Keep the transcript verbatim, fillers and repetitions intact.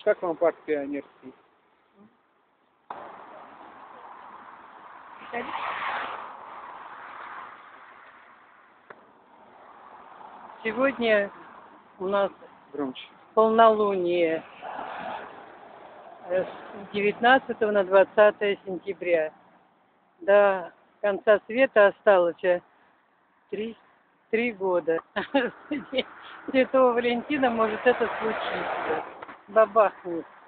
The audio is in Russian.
Как вам парк Пионерский? Сегодня у нас Громче. полнолуние с девятнадцатого на двадцатое сентября. До конца света осталось три, три года. Святого Валентина может это случиться. Бабахнет.